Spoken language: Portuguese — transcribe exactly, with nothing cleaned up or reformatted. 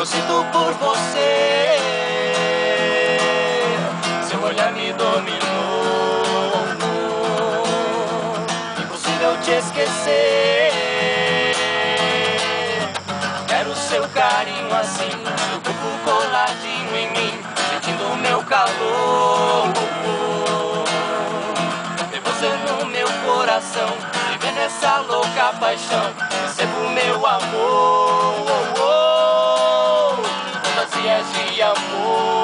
eu sinto por você. Seu olhar me dominou, impossível te esquecer. Quero seu carinho assim, seu corpo coladinho em mim, sentindo o meu calor. Ver você no meu coração, vivendo essa louca paixão. Recebo meu amor, fantasias de amor.